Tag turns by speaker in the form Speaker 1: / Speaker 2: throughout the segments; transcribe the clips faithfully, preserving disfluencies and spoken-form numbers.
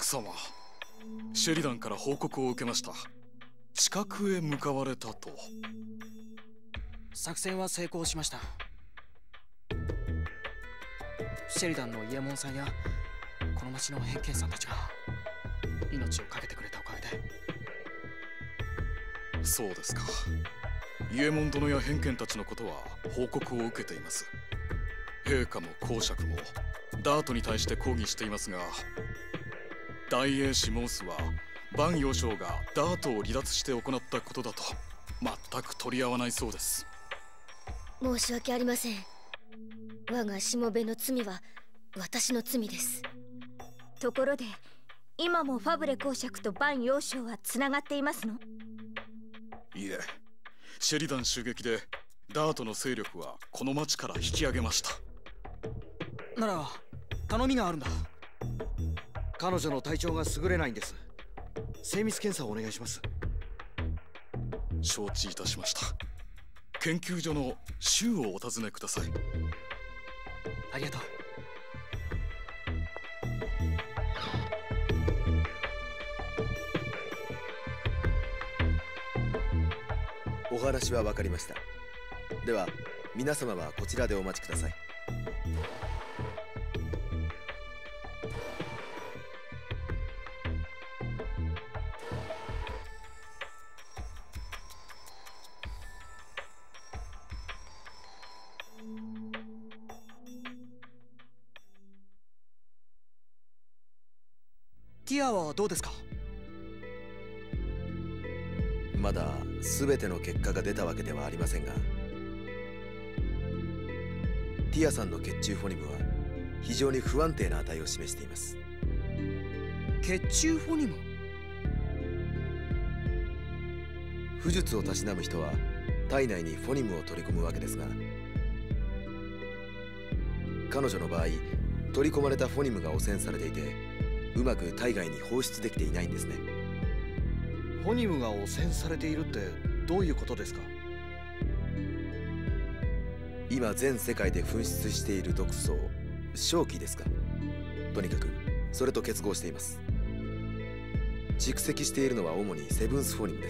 Speaker 1: 奥様、シェリダンから報告を受けました。近くへ向かわれたと。
Speaker 2: 作戦は成功しました。シェリダンの伊右衛門さんやこの町の偏見さんたちが命を懸けてくれたおかげで。
Speaker 1: そうですか。伊右衛門殿や偏見たちのことは報告を受けています。陛下も公爵もダートに対して抗議していますが、大英士モースは万葉将がダートを離脱して行ったことだと全く取り合わないそうです。
Speaker 3: 申し訳ありません。我がしもべの罪は私の罪です。
Speaker 4: ところで今もファブレ公爵と万葉将はつながっていますの？
Speaker 1: いえ、シェリダン襲撃でダートの勢力はこの町から引き上げました。
Speaker 2: なら頼みがあるんだ。
Speaker 5: 彼女の体調が優れないんです。精密検査をお願いします。
Speaker 1: 承知いたしました。研究所の州をお尋ねください。
Speaker 2: ありがとう。
Speaker 6: お話は分かりました。では皆様はこちらでお待ちください。
Speaker 2: ティアはどうですか？
Speaker 6: まだ全ての結果が出たわけではありませんが、ティアさんの血中フォニムは非常に不安定な値を示しています。
Speaker 2: 血中フォニム？
Speaker 6: 巫術をたしなむ人は体内にフォニムを取り込むわけですが、彼女の場合取り込まれたフォニムが汚染されていて、うまく体外に放出できていないんですね。
Speaker 5: フォニムが汚染されているってどういうことですか？
Speaker 6: 今全世界で噴出している毒素、瘴気ですか。とにかくそれと結合しています。蓄積しているのは主にセブンスフォニムです。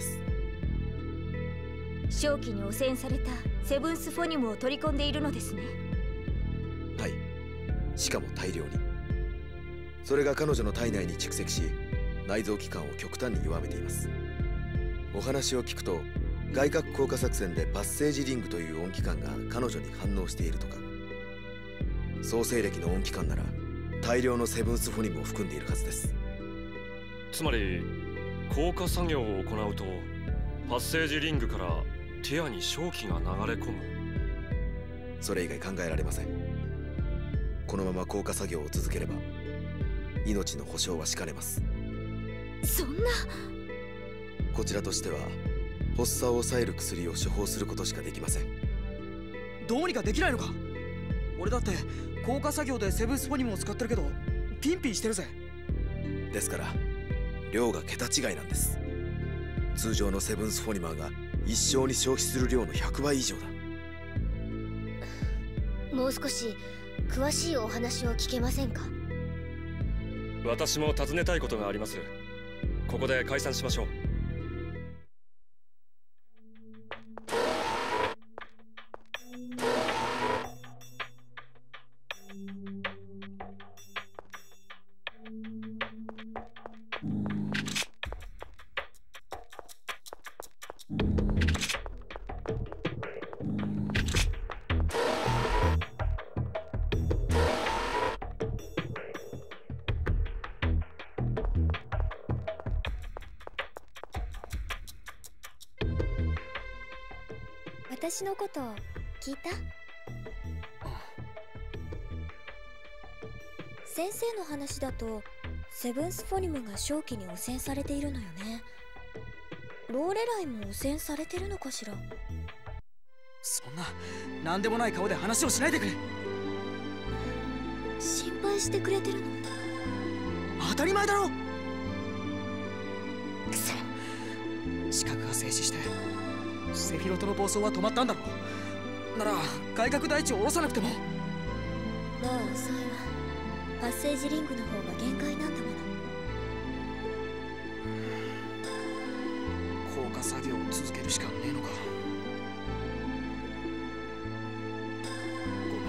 Speaker 4: 瘴気に汚染されたセブンスフォニムを取り込んでいるのですね。
Speaker 6: はい、しかも大量に。それが彼女の体内に蓄積し、内臓器官を極端に弱めています。お話を聞くと、外核硬化作戦でパッセージリングという音機関が彼女に反応しているとか。創世暦の音機関なら大量のセブンスフォニムを含んでいるはずです。
Speaker 7: つまり硬化作業を行うとパッセージリングからティアに瘴気が流れ込む。
Speaker 6: それ以外考えられません。このまま硬化作業を続ければ命の保証はしかねます。
Speaker 4: そんな。
Speaker 6: こちらとしては発作を抑える薬を処方することしかできません。
Speaker 2: どうにかできないのか？俺だって硬化作業でセブンスフォニムを使ってるけどピンピンしてるぜ。
Speaker 6: ですから量が桁違いなんです。通常のセブンスフォニマーが一生に消費する量のひゃくばい以上だ。
Speaker 3: もう少し詳しいお話を聞けませんか？
Speaker 7: 私も尋ねたいことがあります。ここで解散しましょう。
Speaker 8: 私のこと聞いた？先生の話だとセブンスフォニムが瘴気に汚染されているのよね。ローレライも汚染されてるのかしら？
Speaker 2: そんな何でもない顔で話をしないでくれ。
Speaker 8: 心配してくれてるの？
Speaker 2: 当たり前だろ。くそ、視覚が静止してセフィロトの暴走は止まったんだろう。なら外角大地を下ろさなくても。
Speaker 8: もう遅いわ。パッセージリングの方が限界なんだもの。
Speaker 2: 降下作業を続けるしかねえのか。ご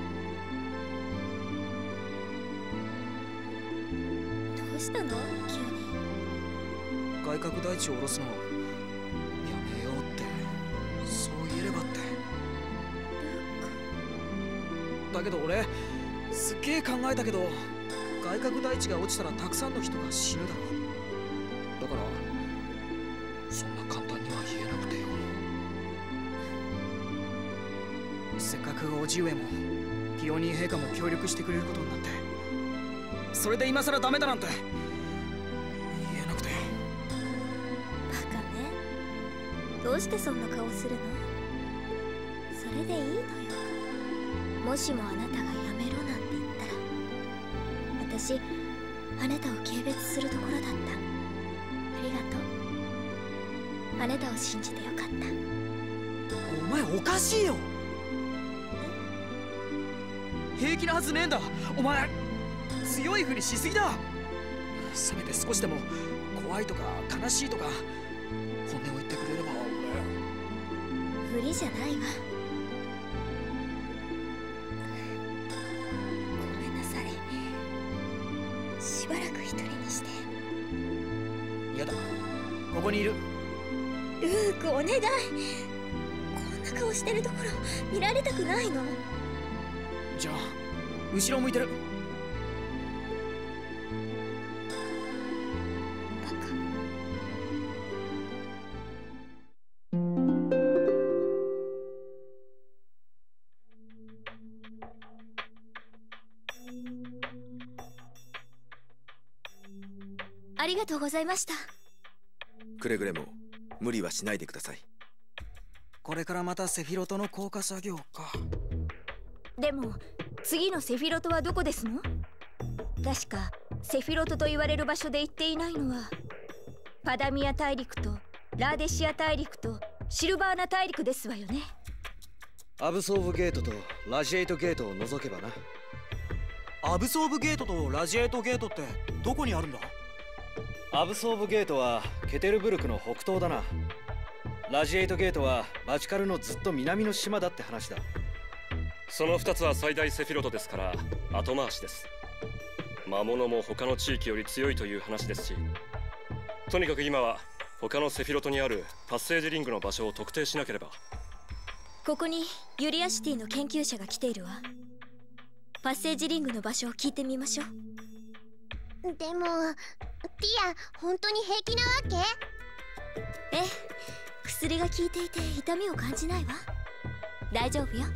Speaker 8: どうしたの急に。
Speaker 2: めん。外角大地を下ろすのやめようって、そう言えればって。だけど俺すっげえ考えたけど、外角大地が落ちたらたくさんの人が死ぬだろう。だからそんな簡単には言えなくてよ。せっかく叔父上もピオニー陛下も協力してくれることになって、それで今さらダメだなんて言えなくて。
Speaker 8: バカね。どうしてそんな顔するの？それでいいのよ。もしもあなたがやめろなんて言ったら、私あなたを軽蔑するところだった。ありがとう。あなたを信じてよかった。
Speaker 2: お前おかしいよ。平気なはずねえんだ。お前強いふりしすぎだ。せめて少しでも怖いとか悲しいとか本音を言ってくれれば
Speaker 8: 俺。不利じゃないわ。ごめんなさい。しばらく一人にして。
Speaker 2: やだ、ここにいる。
Speaker 8: ルークお願い。こんな顔してるところ見られたくないの。
Speaker 2: じゃあ後ろ向いてる。
Speaker 8: バカ。ありがとうございました。
Speaker 6: くれぐれも無理はしないでください。
Speaker 2: これからまたセフィロトの降下作業か。
Speaker 4: でも次のセフィロトはどこですの？確かセフィロトと言われる場所で行っていないのはパダミア大陸とラーデシア大陸とシルバーナ大陸ですわよね。
Speaker 5: アブソーブゲートとラジエイトゲートを除けばな。
Speaker 2: アブソーブゲートとラジエイトゲートってどこにあるんだ？
Speaker 5: アブソーブゲートはケテルブルクの北東だな。ラジエイトゲートはバチカルのずっと南の島だって話だ。
Speaker 7: そのふたつは最大セフィロトですから後回しです。魔物も他の地域より強いという話ですし、とにかく今は他のセフィロトにあるパッセージリングの場所を特定しなければ。
Speaker 8: ここにユリアシティの研究者が来ているわ。パッセージリングの場所を聞いてみましょう。
Speaker 3: でもティア本当に平気なわけ？
Speaker 8: ええ、薬が効いていて痛みを感じないわ。大丈夫よ。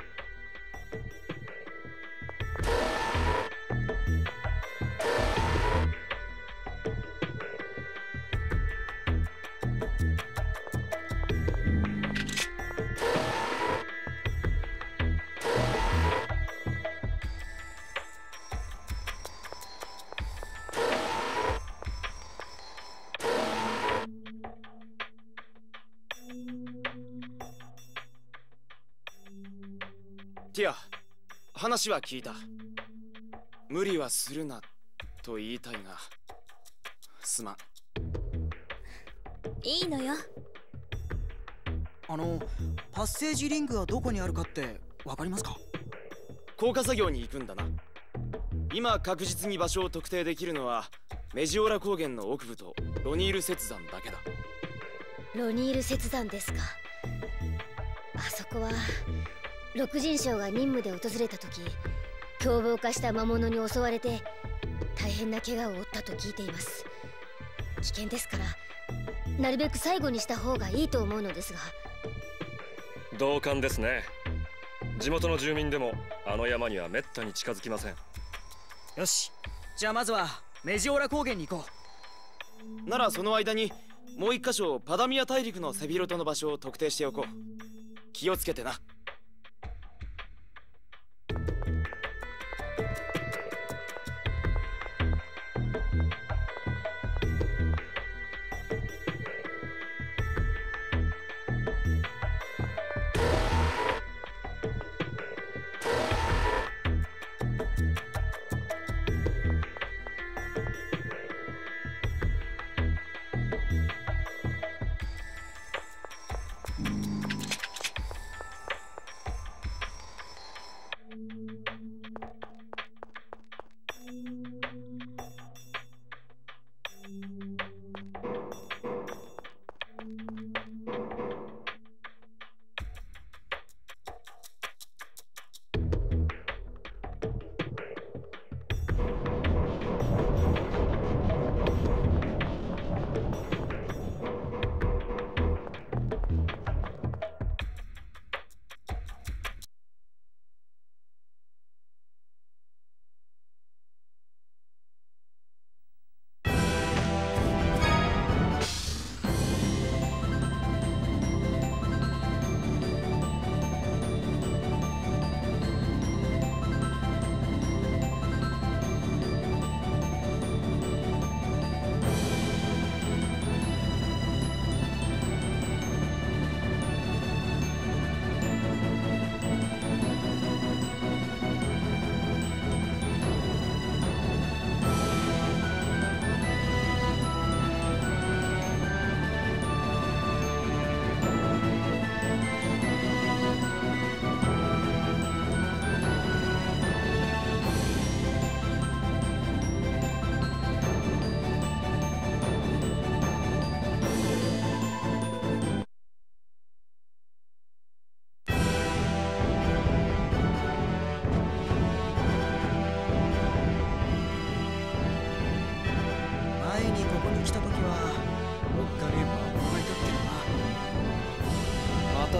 Speaker 9: ティア、話は聞いた。無理はするなと言いたいがすまん。
Speaker 8: いいのよ。
Speaker 2: あのパッセージリングはどこにあるかってわかりますか？
Speaker 9: 降下作業に行くんだな。今確実に場所を特定できるのはメジオラ高原の奥部とロニール雪山だけだ。
Speaker 3: ロニール雪山ですか。あそこは六人将が任務で訪れた時、凶暴化した魔物に襲われて大変な怪我を負ったと聞いています。危険ですからなるべく最後にした方がいいと思うのですが。
Speaker 7: 同感ですね。地元の住民でもあの山にはめったに近づきません。
Speaker 2: よし、じゃあまずはメジオラ高原に行こ
Speaker 9: う。ならその間にもう一箇所パダミア大陸のセフィロトの場所を特定しておこう。気をつけてな。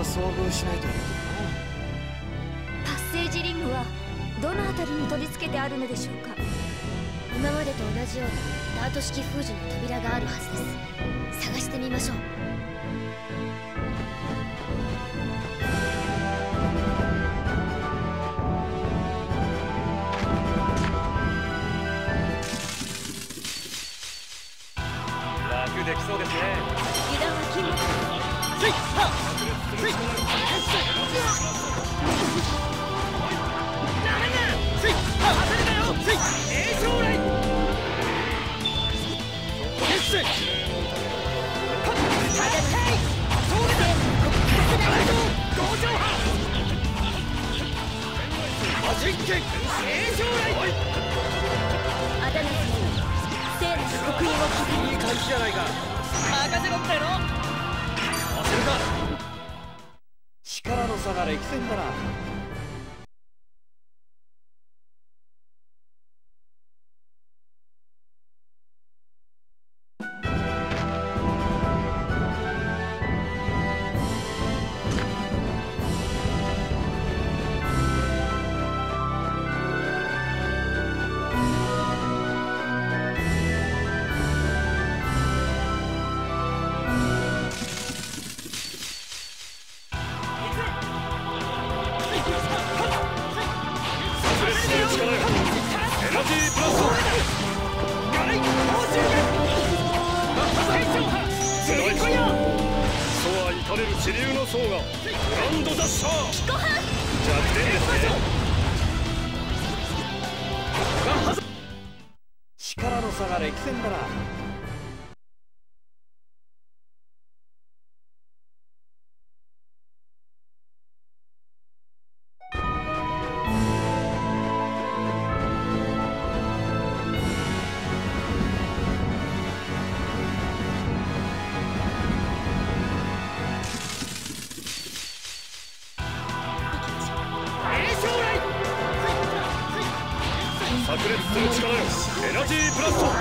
Speaker 9: は遭遇しないといい
Speaker 4: パッセージリングはどの辺りに取り付けてあるのでしょうか。
Speaker 3: 今までと同じようにダート式封じの扉があるはずです。探してみましょう。
Speaker 7: 楽できそうですね。
Speaker 4: 油断は禁物。
Speaker 9: せいはっせいせいせいはっせいえ将来決戦真剣え将来
Speaker 3: アダナスに聖なる刻印を刻み、
Speaker 9: いい感じじゃないか。
Speaker 2: 任せろっての。
Speaker 9: 焦るか。力の差が歴戦だな。力の差が歴戦だな。
Speaker 7: 炸裂する力よ、エナジーブラスト。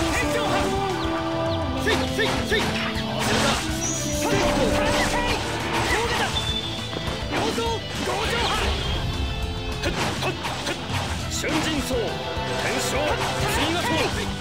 Speaker 9: せいせいせい焦るな。
Speaker 7: 春陣層天章追学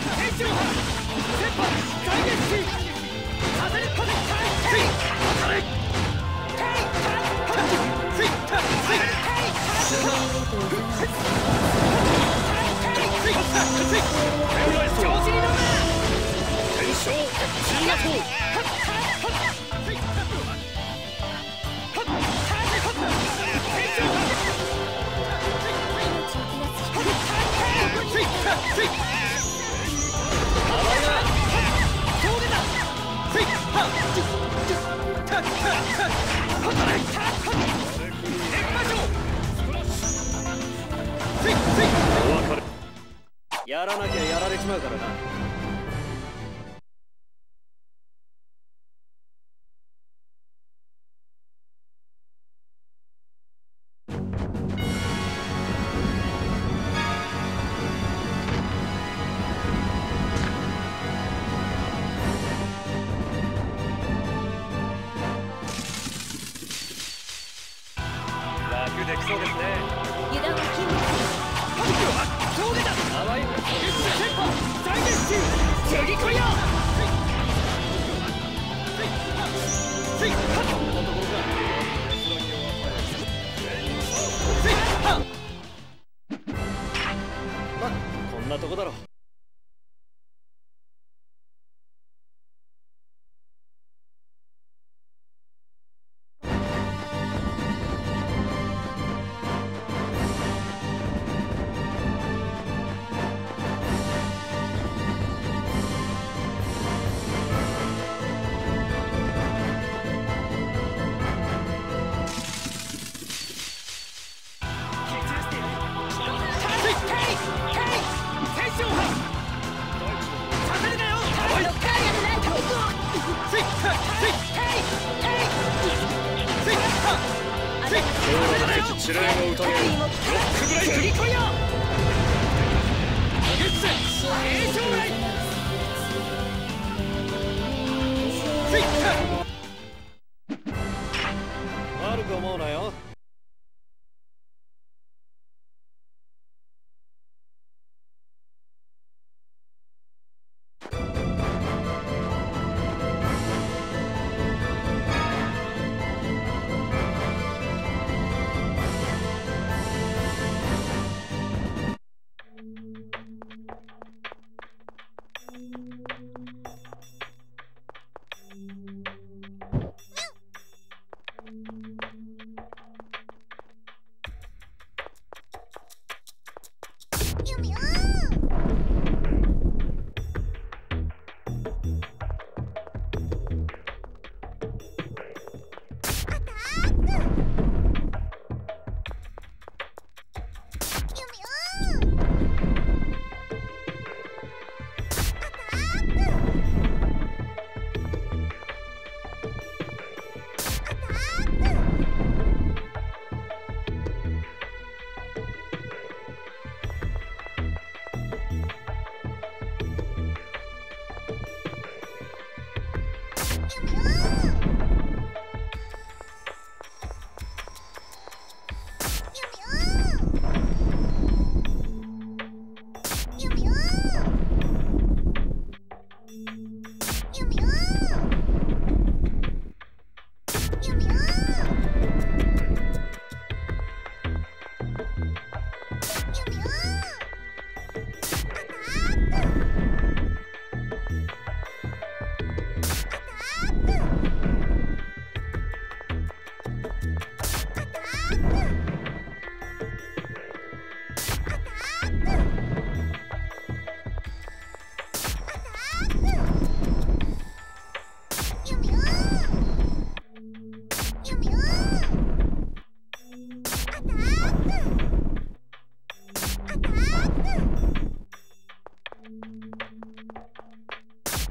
Speaker 9: やらなきゃやられちまうからな。
Speaker 7: 楽できそうですね。
Speaker 4: 油断は禁物。
Speaker 9: ま、こんなとこだろ。
Speaker 7: 指令の歌でロックブレイク。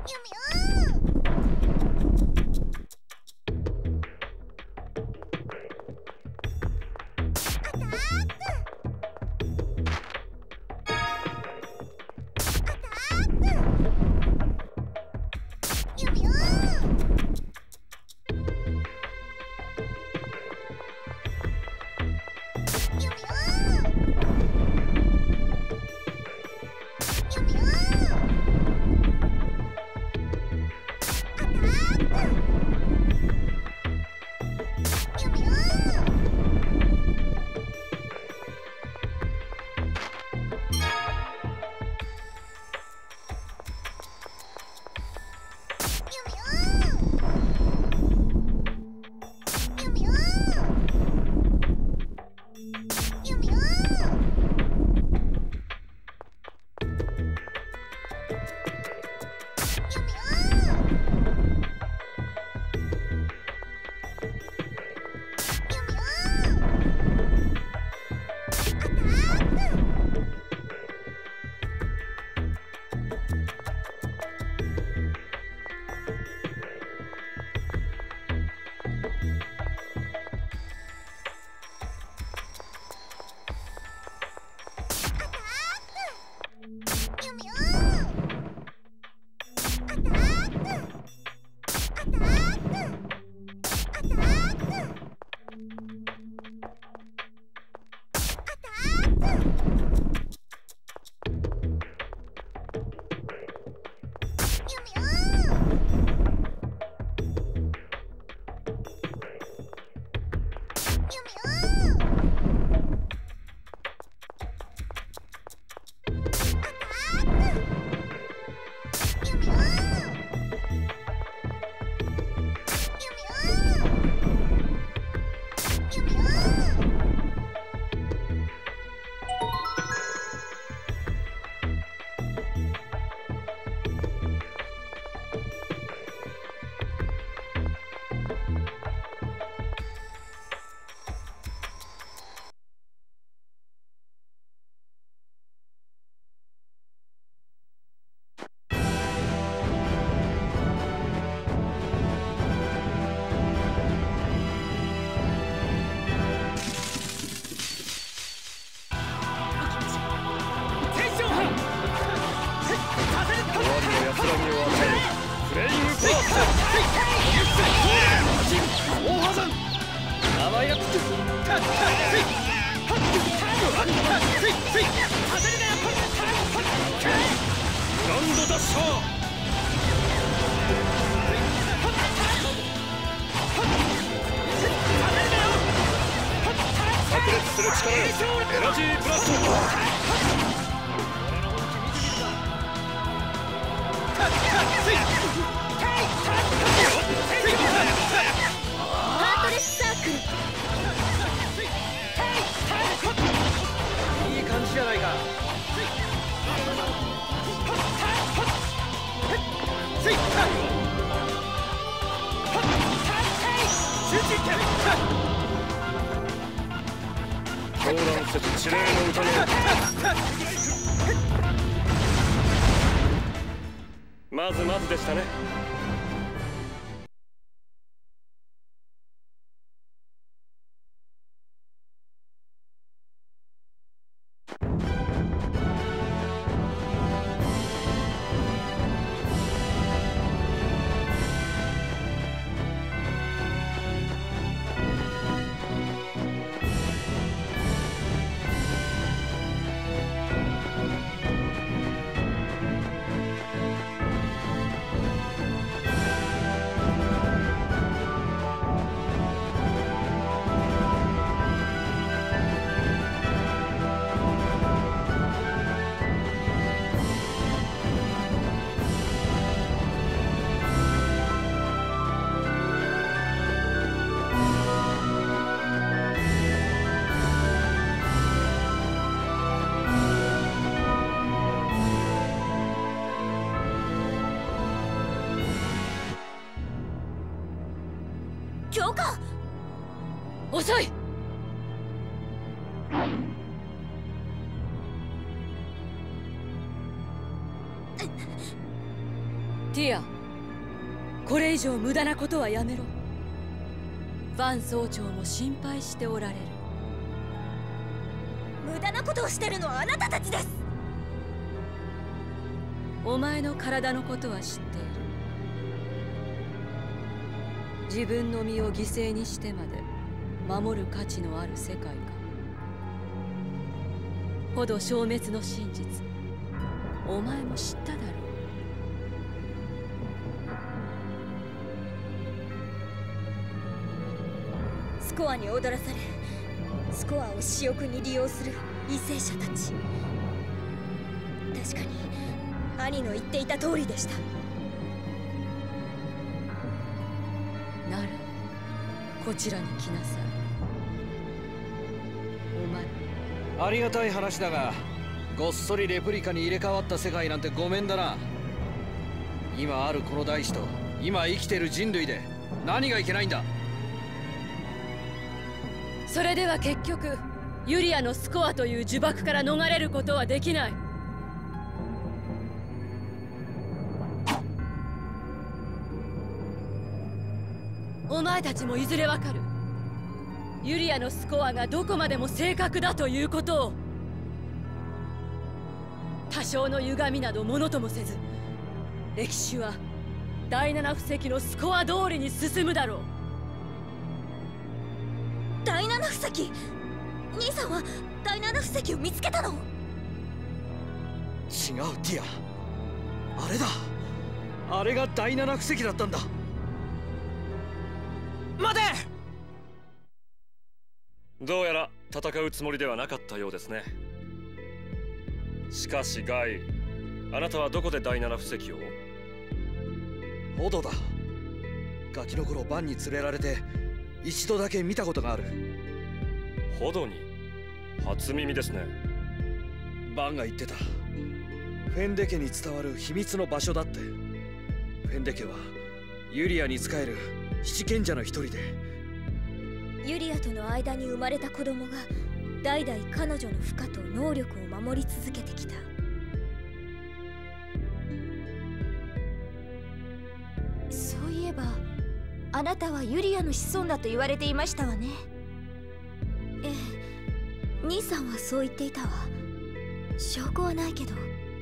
Speaker 7: まずまずでしたね。
Speaker 8: 教官、
Speaker 3: 遅い。
Speaker 10: ティア、これ以上無駄なことはやめろ。ヴァン総長も心配しておられる。
Speaker 8: 無駄なことをしてるのはあなたたちです。
Speaker 10: お前の体のことは知っている。自分の身を犠牲にしてまで守る価値のある世界か。ほど消滅の真実、お前も知っただろう。
Speaker 8: スコアに踊らされ、スコアを私欲に利用する為政者たち。確かに兄の言っていた通りでした。
Speaker 10: ならこちらに来なさい。お前、
Speaker 5: ありがたい話だが、ごっそりレプリカに入れ替わった世界なんてごめんだな。今あるこの大地と今生きてる人類で何がいけないんだ。
Speaker 10: それでは結局ユリアのスコアという呪縛から逃れることはできない。お前たちもいずれわかる。ユリアのスコアがどこまでも正確だということを。多少の歪みなどものともせず、歴史は第七布石のスコア通りに進むだろう。
Speaker 8: 第七布石？兄さんは第七布石を見つけたの？
Speaker 5: 違う、ティア。あれだ。あれが第七布石だったんだ。
Speaker 2: 待て！
Speaker 7: どうやら戦うつもりではなかったようですね。しかしガイ、あなたはどこで第七布石を？
Speaker 5: ホドだ。ガキの頃バンに連れられて一度だけ見たことがある。
Speaker 7: ホドに？初耳ですね。
Speaker 5: バンが言ってた。フェンデ家に伝わる秘密の場所だって。フェンデ家はユリアに仕える七賢者の一人で、
Speaker 8: ユリアとの間に生まれた子供が代々彼女の負荷と能力を守り続けてきた。そういえばあなたはユリアの子孫だと言われていましたわね。ええ、兄さんはそう言っていたわ。証拠はないけど。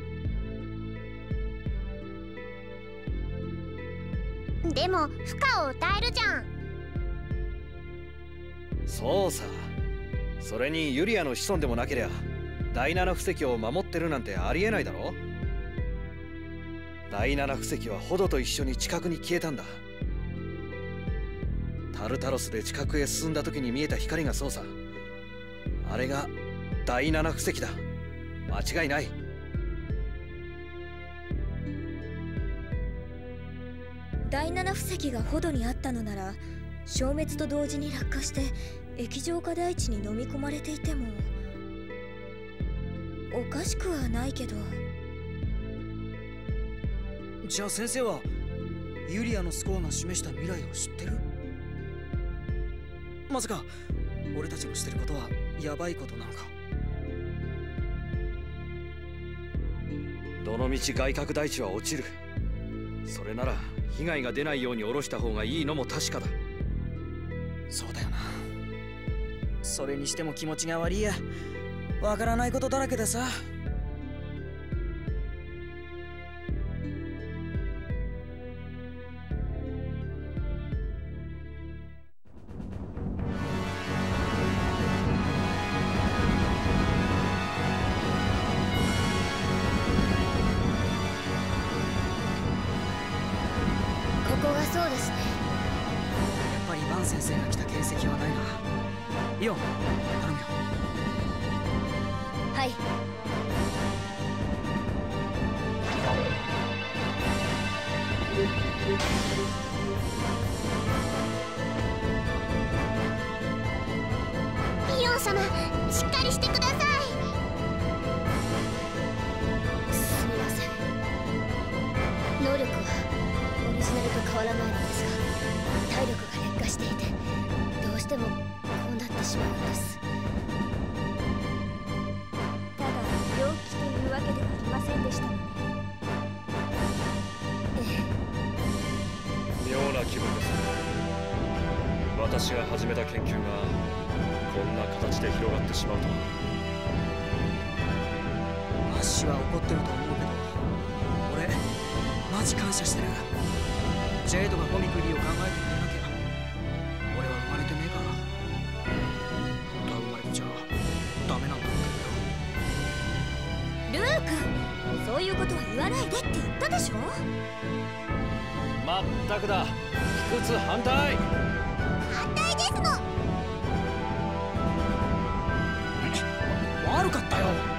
Speaker 3: でも負荷を与えるじゃん。
Speaker 5: そうさ。それにユリアの子孫でもなけりゃ第七布石を守ってるなんてありえないだろ。第七布石はホドと一緒に地殻に消えたんだ。タルタロスで地殻へ進んだ時に見えた光がそうさ。あれが第七布石だ。間違いない。
Speaker 8: 第七布石がホドにあったのなら、消滅と同時に落下して液状化大地に飲み込まれていてもおかしくはないけど。
Speaker 2: じゃあ先生はユリアのスコアが示した未来を知ってる？まさか俺たちのしてることはヤバいことなのか？
Speaker 5: どのみち外殻大地は落ちる。それなら被害が出ないように下ろした方がいいのも確かだ。
Speaker 2: そうだよな。それにしても気持ちが悪いや。わからないことだらけでさ。
Speaker 3: ここがそうですね。
Speaker 2: やっぱりバン先生が来た形跡はないな。イオン、頼むよ。
Speaker 3: はい。イオン様、しっかりしてください。すみません。能力はオリジナルと変わらないのですが、体力が劣化していて、どうしてもこうなってしまうんです。
Speaker 8: ただ病気というわけではありませんでしたのね。
Speaker 3: ええ、
Speaker 7: 気分です。私が始めた研究がこんな形で広がってしまうとは。
Speaker 2: アッシュは怒ってると思うけど、俺マジ感謝してる。ジェイドがコミクリーを考えてくれなきゃ俺は生まれてねえから。本当は生まれてちゃダメなんだろうけどよ。
Speaker 8: ルーク、そういうことは言わないでって言ったでしょ。
Speaker 5: まったくだ、卑屈反対。
Speaker 8: 反対ですの。
Speaker 2: 悪かったよ。